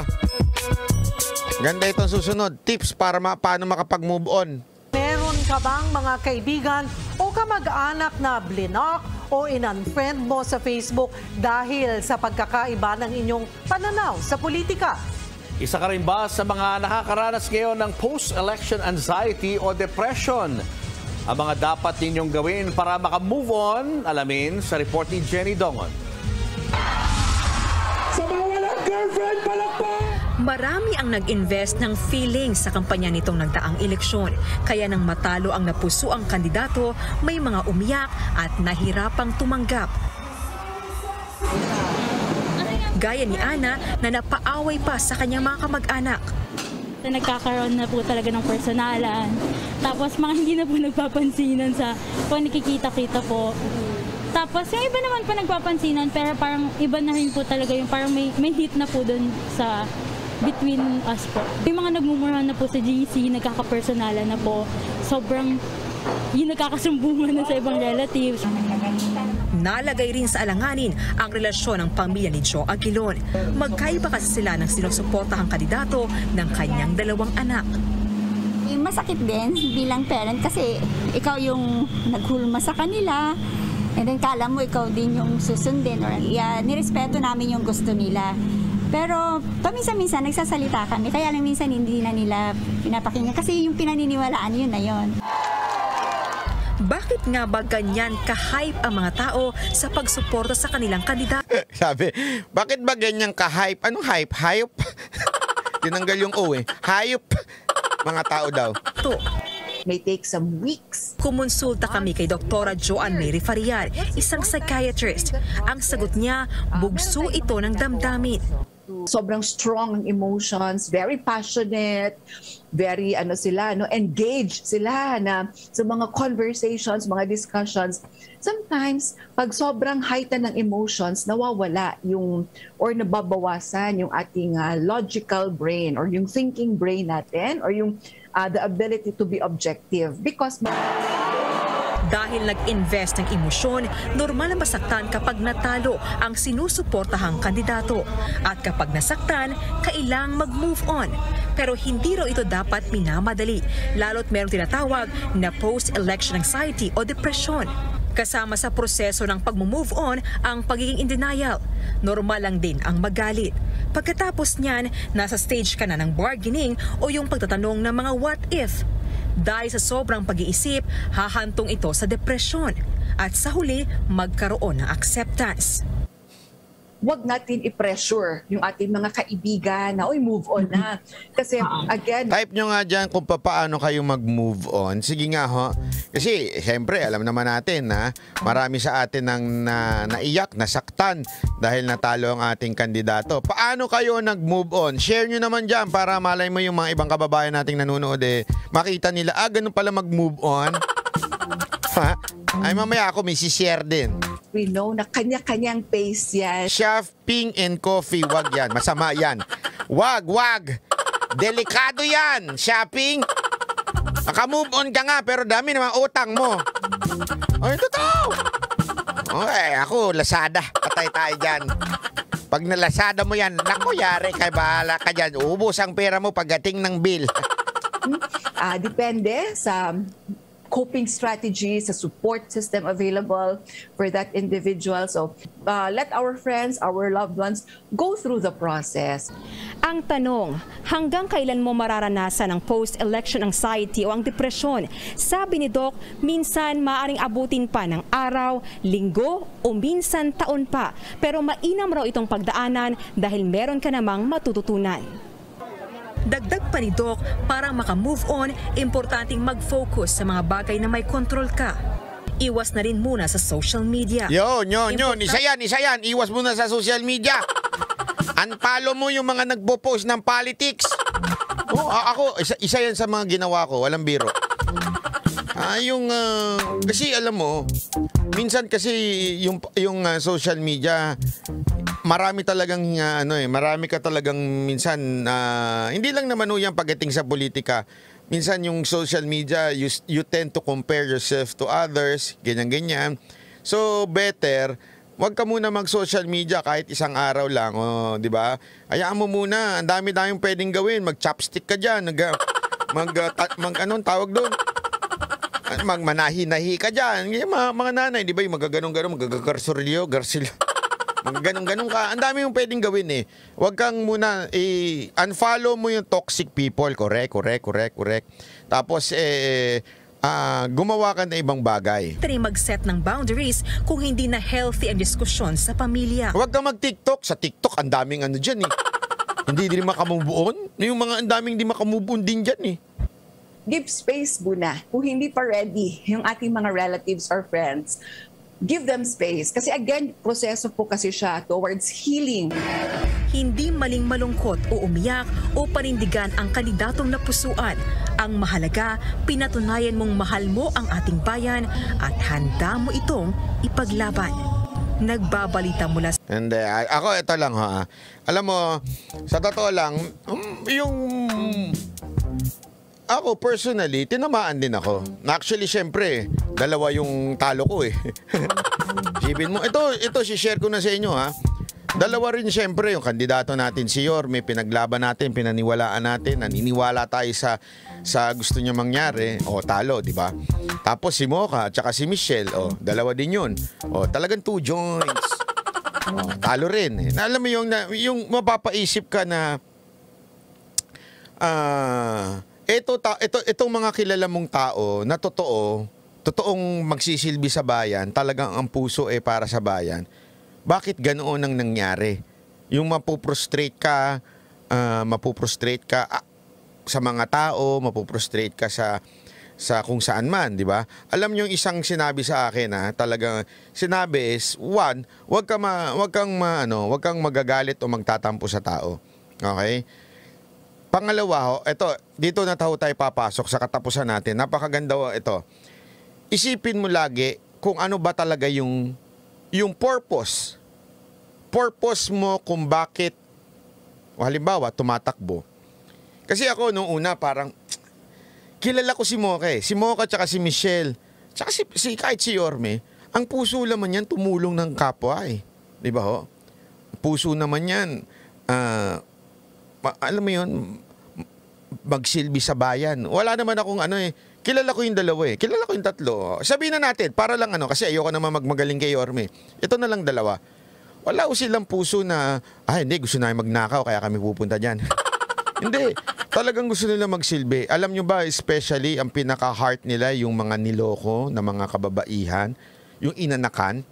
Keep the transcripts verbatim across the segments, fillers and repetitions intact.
Ito. Ganda itong susunod. Tips para ma paano makapag-move on. Meron ka bang mga kaibigan o kamag-anak na blinak o in-unfriend mo sa Facebook dahil sa pagkakaiba ng inyong pananaw sa politika? Isa ka rin ba sa mga nakakaranas ngayon ng post-election anxiety o depression? Ang mga dapat ninyong gawin para maka-move on, alamin sa report ni Jenny Dongon. Sa mga walang girlfriend, palakpak! Marami ang nag-invest ng feelings sa kampanya nitong nagdaang eleksyon. Kaya nang matalo ang napuso ang kandidato, may mga umiyak at nahirapang tumanggap. Gaya ni Ana na napaaway pa sa kanyang mga kamag-anak. Nagkakaroon na po talaga ng personalan. Tapos mga hindi na po nagpapansinan sa kung nakikita-kita po. Tapos yung iba naman po nagpapansinan pero parang iba na rin po talaga yung parang may, may hit na po dun sa between us po. Yung mga nagmumurahan na po sa G C, nagkakapersonalan na po. Sobrang yung nagkakasumbungan na sa ibang relatives. Nalagay rin sa alanganin ang relasyon ng pamilya ni Joe Aguilon. Magkaiba kasi sila ng sinusuportahang kandidato ng kanyang dalawang anak. Masakit din bilang parent kasi ikaw yung naghulma sa kanila. And then kala mo ikaw din yung susundin. Or, yeah, nirespeto namin yung gusto nila. Pero paminsan-minsan nagsasalita kami. Kaya lang minsan hindi na nila pinapakinggan. Kasi yung pinaniniwalaan yun na yun. Bakit nga ba ganyan ka-hype ang mga tao sa pagsuporta sa kanilang kandidato? Sabi, bakit ba ganyan ka-hype? Anong hype? Hayop? Tinanggal yung O eh. Hayop. Mga tao daw. To. May take some weeks. Kumonsulta kami kay Doktora Joanne Mary Farial, isang psychiatrist. Ang sagot niya, bugso ito ng damdamin. Sobrang strong ng emotions, very passionate, very ano sila, no, engaged sila na sa mga conversations, mga discussions. Sometimes, pag sobrang heighten ng emotions, nawawala yung or nababawasan yung ating uh, logical brain or yung thinking brain natin or yung uh, the ability to be objective because dahil nag-invest ng emosyon, normal na masaktan kapag natalo ang sinusuportahang kandidato. At kapag nasaktan, kailang mag-move on. Pero hindi raw ito dapat minamadali, lalo't merong tinatawag na post-election anxiety o depression. Kasama sa proseso ng pag-move on ang pagiging in denial. Normal lang din ang magalit. Pagkatapos niyan, nasa stage ka na ng bargaining o yung pagtatanong ng mga what if. Dahil sa sobrang pag-iisip, hahantong ito sa depresyon at sa huli, magkaroon ng acceptance. Huwag natin i-pressure yung ating mga kaibigan na, uy, move on na. Kasi, again... Type nyo nga dyan kung paano kayo mag-move on. Sige nga ho. Kasi, siyempre, alam naman natin na marami sa atin ang na, naiyak, nasaktan dahil natalo ang ating kandidato. Paano kayo nag-move on? Share nyo naman dyan para malay mo yung mga ibang kababayan nating nanonood eh. Makita nila, ah, ganun pala mag-move on. Ha? Ay, mamaya ako may share din. We know na kanya-kanyang pace yan. Shopping and coffee, wag yan. Masama yan. Wag, wag. Delikado yan. Shopping. Naka-move on ka nga, pero dami naman utang mo. Ay, totoo. Okay, ako, Lazada. Patay tayo dyan. Pag nalasada mo yan, naku, yari, kay bahala ka dyan. Ubus ang pera mo pagdating ng bill. uh, depende sa coping strategies, sa support system available for that individual. So uh, let our friends, our loved ones go through the process. Ang tanong, hanggang kailan mo mararanasan ang post-election anxiety o ang depresyon? Sabi ni Doc, minsan maaring abutin pa ng araw, linggo o minsan taon pa. Pero mainam raw itong pagdaanan dahil meron ka namang matututunan. Dagdag pa ni Doc, para maka-move on, importanteng mag-focus sa mga bagay na may control ka. Iwas na rin muna sa social media. Yun, yun, yun. Isa yan, isa yan. Iwas muna sa social media. Unfollow mo yung mga nagpo-post ng politics. Oh, ako, isa, isa yan sa mga ginawa ko. Walang biro. Ah, yung, uh, kasi alam mo, minsan kasi yung, yung uh, social media, marami talagang uh, ano eh, marami ka talagang minsan uh, hindi lang naman yung pagdating sa politika. Minsan yung social media, you, you tend to compare yourself to others, ganyan-ganyan. So better wag ka muna mag-social media kahit isang araw lang, oh, 'di ba? Hayaan mo muna, ang dami-daming pwedeng gawin. Mag-chopstick ka diyan, nag mag, uh, ta- mag anong tawag doon? Magmanahi-nahi ka diyan. Yung mga, mga nanay, 'di ba, yung magaganong-ganong, magagagarsoryo, garsilyo. Mga ganun-ganun ka. Ang dami yung pwedeng gawin eh. Huwag kang muna, eh, unfollow mo yung toxic people. Correct, correct, correct, correct. Tapos, eh, ah, gumawa ka na ibang bagay. Tari mag-set ng boundaries kung hindi na healthy ang diskusyon sa pamilya. Huwag kang mag-TikTok. Sa TikTok, ang daming ano dyan eh. Hindi din makamove on. Yung mga ang daming di makamove on din dyan eh. Give space muna. Kung hindi pa ready yung ating mga relatives or friends, give them space. Kasi again, proseso po kasi siya towards healing. Hindi maling malungkot o umiyak o panindigan ang kandidatong napusuan. Ang mahalaga, pinatunayan mong mahal mo ang ating bayan at handa mo itong ipaglaban. Nagbabalita mula sa... Hindi. Ako, ito lang ha. Alam mo, sa totoo lang, um, yung... Ako, personally, tinamaan din ako. Actually, syempre, dalawa yung talo ko eh. Sipin mo, ito, ito, si-share ko na sa inyo ha. Dalawa rin syempre yung kandidato natin si Yorme, pinaglaban natin, pinaniwalaan natin, naniniwala tayo sa sa gusto niya mangyari, o talo, di ba? Tapos si Mocha at saka si Michelle, o dalawa din yun. O talagang two joints. O, talo rin. Eh. Na, alam mo yung, na, yung mapapaisip ka na ah... Uh, Ito, ta, ito, itong mga kilala mong tao na totoo, totoong magsisilbi sa bayan, talagang ang puso ay para sa bayan. Bakit ganoon ang nangyari? Yung mapuprostrate ka, uh, mapuprostrate ka ah, sa mga tao, mapuprostrate ka sa sa kung saan man, di ba? Alam niyo yung isang sinabi sa akin ha, talagang sinabi is one, wag ka ma, wag kang ma, ano, wag kang magagalit o magtatampo sa tao. Okay? Pangalawa ho, ito, dito na tayo tayo papasok sa katapusan natin. Napakaganda ho ito. Isipin mo lagi kung ano ba talaga yung, yung purpose. Purpose mo kung bakit, o halimbawa, tumatakbo. Kasi ako nung una parang, kilala ko si Mocha eh. Si Mocha tsaka si Michelle. Tsaka si, si, kahit si Yorme, ang puso naman yan, tumulong ng kapwa eh. Di ba ho? Puso naman yan, ah, uh, alam mo yun, magsilbi sa bayan. Wala naman akong ano eh. Kilala ko yung dalawa eh. Kilala ko yung tatlo. Sabihin na natin, para lang ano, kasi ayoko naman magmagaling kay Yorme. Ito na lang dalawa. Wala ko silang puso na, ah hindi, gusto na magnakaw, kaya kami pupunta dyan. Hindi. Talagang gusto nila magsilbi. Alam nyo ba, especially, ang pinaka-heart nila, yung mga niloko na mga kababaihan, yung inanakan,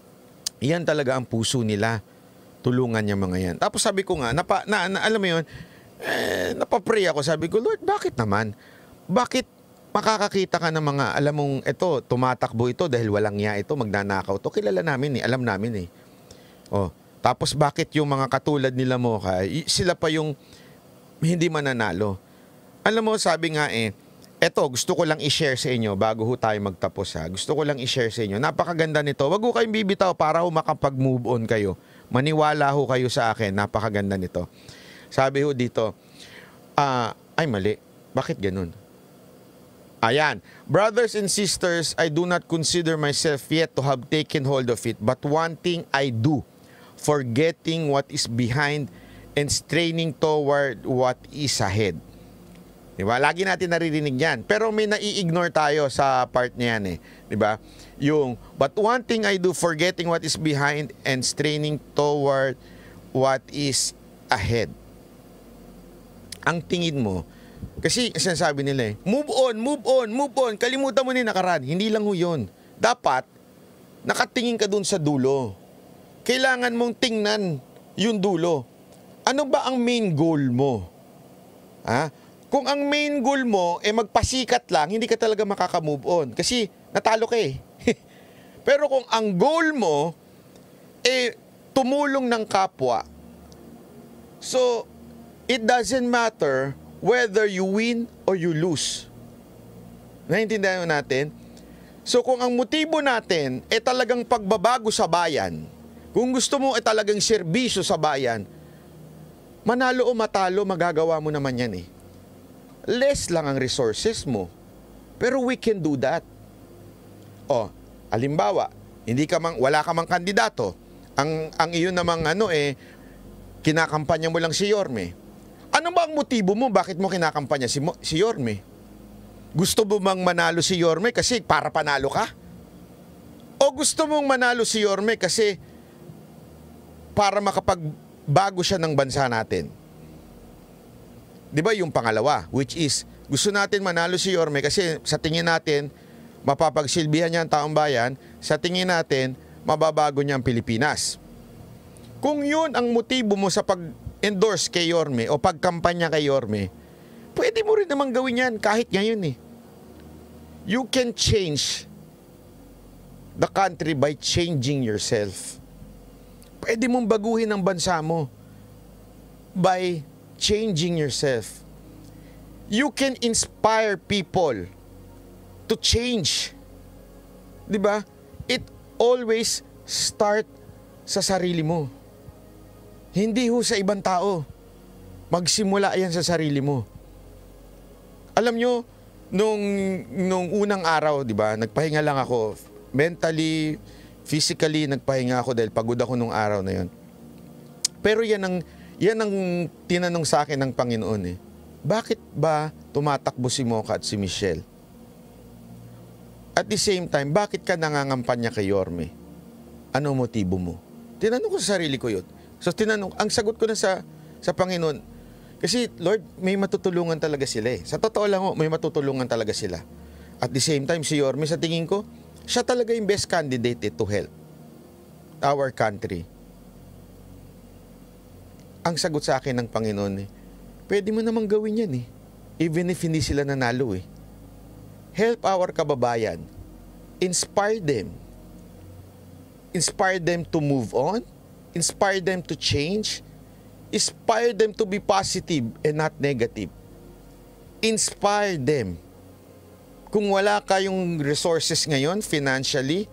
yan talaga ang puso nila. Tulungan niya mga yan. Tapos sabi ko nga, napa, na, na, alam mo yun, eh, napapray ako. Sabi ko, Lord, bakit naman? Bakit makakakita ka ng mga, alam mong, ito, tumatakbo ito dahil walang niya ito, magnanakaw to. Kilala namin eh, alam namin eh. Oh, tapos bakit yung mga katulad nila mo, kay, sila pa yung hindi mananalo? Alam mo, sabi nga eh, eto, gusto ko lang i-share sa inyo bago ho tayo magtapos ha. Gusto ko lang i-share sa inyo. Napakaganda nito. Wag ho kayong bibitaw para ho makapag-move on kayo. Maniwala ho kayo sa akin. Napakaganda nito. Sabi ho dito, ah, ay mali. Bakit ganun? Ayan. Brothers and sisters, I do not consider myself yet to have taken hold of it. But one thing I do, forgetting what is behind and straining toward what is ahead. Diba? Lagi natin naririnig yan. Pero may nai-ignore tayo sa part niya yan eh. Diba? Yung, but one thing I do, forgetting what is behind and straining toward what is ahead. Ang tingin mo, kasi sinasabi nila eh, move on, move on, move on, kalimutan mo na yung nakaraan. Hindi lang ho yun. Dapat, nakatingin ka dun sa dulo. Kailangan mong tingnan yung dulo. Ano ba ang main goal mo? Ha? Kung ang main goal mo eh magpasikat lang, hindi ka talaga makaka-move on. Kasi natalo ka eh. Pero kung ang goal mo eh tumulong ng kapwa, so it doesn't matter whether you win or you lose. Naintindihan natin? So kung ang motibo natin eh talagang pagbabago sa bayan, kung gusto mo eh talagang serbisyo sa bayan, manalo o matalo, magagawa mo naman yan eh. Less lang ang resources mo. Pero we can do that. O, halimbawa, hindi ka mang, wala ka mang kandidato. Ang, ang iyon namang ano eh, kinakampanya mo lang si Yorme. Ano ba ang motibo mo? Bakit mo kinakampanya si, mo, si Yorme? Gusto mo bang manalo si Yorme kasi para panalo ka? O gusto mong manalo si Yorme kasi para makapagbago siya ng bansa natin? Di ba yung pangalawa, which is gusto natin manalo si Yorme kasi sa tingin natin mapapagsilbihan niya ang taong bayan, sa tingin natin mababago niya ang Pilipinas. Kung yun ang motibo mo sa pag-endorse kay Yorme o pagkampanya kay Yorme, pwede mo rin naman gawin yan kahit ngayon eh. You can change the country by changing yourself. Pwede mong baguhin ang bansa mo by changing yourself. You can inspire people to change. 'Di ba? It always start sa sarili mo. Hindi ho sa ibang tao. Magsimula yan sa sarili mo. Alam nyo, nung, nung unang araw, 'di ba, nagpahinga lang ako. Mentally, physically, nagpahinga ako dahil pagod ako nung araw na yon. Pero yan ang, yan ang tinanong sa akin ng Panginoon eh. Bakit ba tumatakbo si Mocha at si Michelle? At the same time, bakit ka nangangampanya kay Yorme? Ano motibo mo? Tinanong ko sa sarili ko yun. So tinanong, ang sagot ko na sa, sa Panginoon, kasi Lord, may matutulungan talaga sila eh. Sa totoo lang ho, may matutulungan talaga sila. At the same time, si Yorme, sa tingin ko, siya talaga yung best candidate eh, to help our country. Ang sagot sa akin ng Panginoon eh, pwede mo namang gawin yan eh. Even if hindi sila nanalo eh. Help our kababayan. Inspire them. Inspire them to move on. Inspire them to change. Inspire them to be positive and not negative. Inspire them. Kung wala kayong resources ngayon, financially,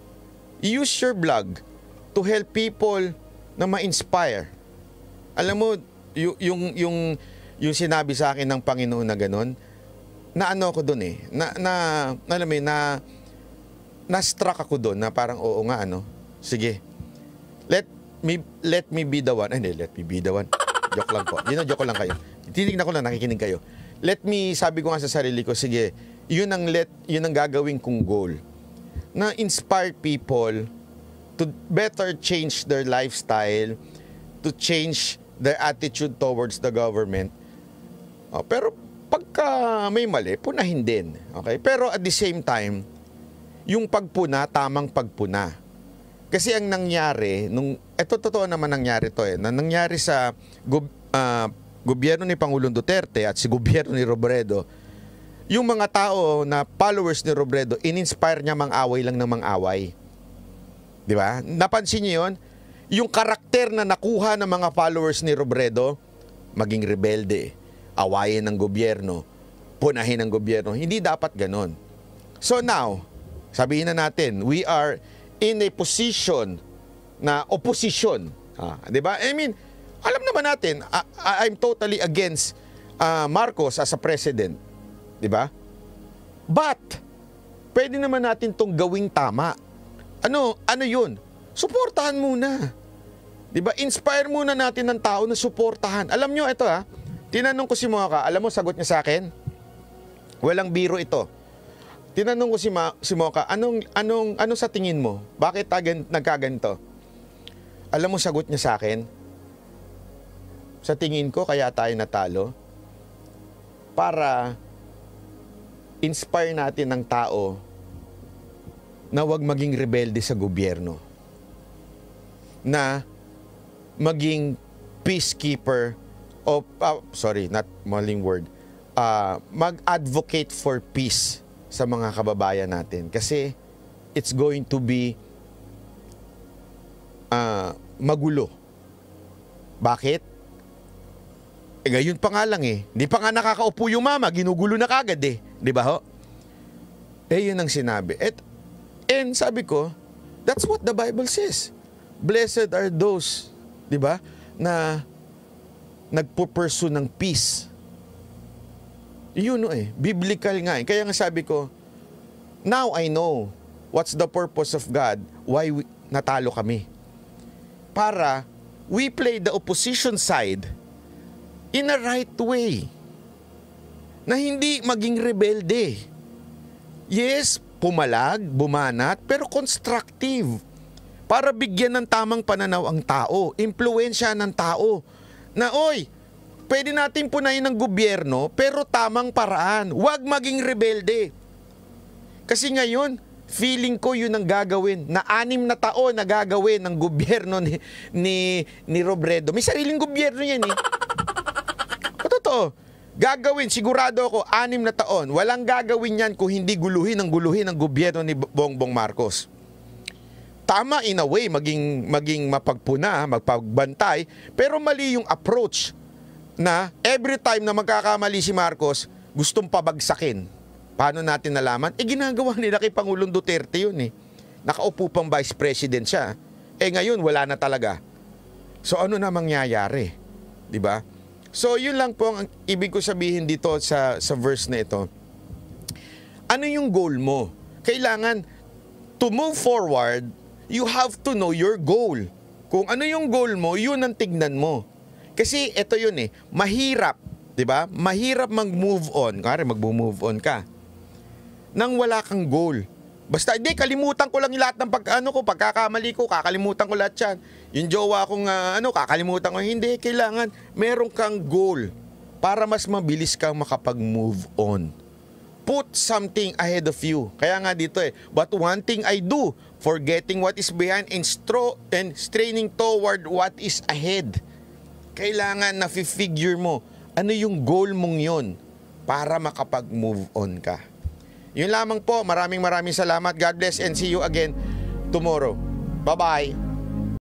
use your blog to help people na ma-inspire. Alam mo, yung, yung, yung, yung sinabi sa akin ng Panginoon na gano'n, na ano ako doon eh, na, na, alam mo, na, na-struck ako doon, na parang, oo nga, ano, sige, let me, let me be the one, ay, hindi, let me be the one, joke lang po, yun na, joke lang kayo, titignan ko lang, nakikinig kayo, let me, sabi ko nga sa sarili ko, sige, yun ang, let, yun ang gagawin kong goal, na inspire people to better change their lifestyle, to change their attitude towards the government. Oh, pero pagka may mali, punahin din. Okay? Pero at the same time, yung pagpuna, tamang pagpuna. Kasi ang nangyari, nung, eto totoo naman nangyari to eh, na nangyari sa gob, uh, gobyerno ni Pangulong Duterte at si gobyerno ni Robredo, yung mga tao na followers ni Robredo, in-inspire niya mang-away lang ng mang-away. Di ba? Napansin niyo yun? Yung karakter na nakuha ng mga followers ni Robredo, maging rebelde, awayin ng gobyerno, punahin ng gobyerno. Hindi dapat ganon. So now, sabihin na natin, we are in a position na opposition. Ah, di ba? I mean, alam naman natin, I, I'm totally against uh, Marcos as a president. Di ba? But, pwede naman natin tong gawing tama. Ano, ano yun? Suportahan muna. Di ba? Inspire muna natin ng tao na suportahan. Alam nyo, ito ha, tinanong ko si Mocha, alam mo, sagot niya sa akin? Walang biro ito. Tinanong ko si, Ma, si Mocha, anong, anong, ano sa tingin mo? Bakit agan, nagkaganto? Alam mo, sagot niya sa akin? Sa tingin ko, kaya tayo natalo? Para inspire natin ng tao na huwag maging rebelde sa gobyerno. Na maging peacekeeper o, uh, sorry, not maling word, uh, mag-advocate for peace sa mga kababayan natin. Kasi it's going to be uh, magulo. Bakit? Eh, ngayon pa nga lang eh. Hindi pa nga nakakaupo yung mama, ginugulo na kagad eh. Di ba ho? Eh, yun ang sinabi. At, and sabi ko, that's what the Bible says. Blessed are those, di ba, na nagpo-pursue ng peace. Yun no eh. Biblical nga eh. Kaya nga sabi ko, now I know what's the purpose of God, why we, natalo kami. para we play the opposition side in a right way. Na hindi maging rebelde. Yes, pumalag, bumanat, pero constructive. Para bigyan ng tamang pananaw ang tao, impluwensya ng tao. Na oy, pwede natin punayin ng gobyerno, pero tamang paraan. Huwag maging rebelde. Kasi ngayon, feeling ko yun ang gagawin. Na anim na taon na gagawin ng gobyerno ni, ni, ni Robredo. May sariling gobyerno yan eh. Totoo. Gagawin, sigurado ako, anim na taon. Walang gagawin yan kung hindi guluhin ang guluhin ng gobyerno ni Bongbong Marcos. Tama in a way, maging, maging mapagpuna, magpagbantay, pero mali yung approach na every time na magkakamali si Marcos, gustong pabagsakin. Paano natin nalaman? Eh, ginagawa nila kay Pangulong Duterte yun eh. Nakaupo pang vice president siya. Eh, ngayon, wala na talaga. So, ano na mangyayari? Diba? So, yun lang po ang ibig ko sabihin dito sa, sa verse na ito. Ano yung goal mo? Kailangan, to move forward, you have to know your goal. Kung ano yung goal mo, yun ang tignan mo. Kasi ito yun eh, mahirap, di ba? Mahirap mag-move on. Kaya mag-move on ka. Nang wala kang goal. Basta, hindi, kalimutan ko lang yung lahat ng pag, ano ko, pagkakamali ko, kakalimutan ko lahat yan. Yung jowa kong, uh, ano, kakalimutan ko. Hindi, kailangan, meron kang goal para mas mabilis kang makapag-move on. Put something ahead of you. Kaya nga dito eh, but one thing I do, forgetting what is behind and, stro- and straining toward what is ahead. Kailangan na figure mo, ano yung goal mong yun para makapag-move on ka. Yun lamang po. Maraming maraming salamat. God bless and see you again tomorrow. Bye-bye.